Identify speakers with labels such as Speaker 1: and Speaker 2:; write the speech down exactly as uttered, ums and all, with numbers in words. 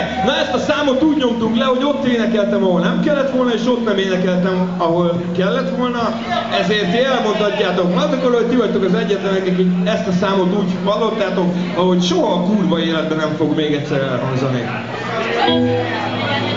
Speaker 1: Na ezt a számot úgy nyomtunk le, hogy ott énekeltem, ahol nem kellett volna, és ott nem énekeltem, ahol kellett volna. Ezért ti elmondhatjátok magatokról, hogy ti vagytok az egyetlenek, akik ezt a számot úgy hallottátok, ahogy soha a kurva életben nem fog még egyszer elhangzani.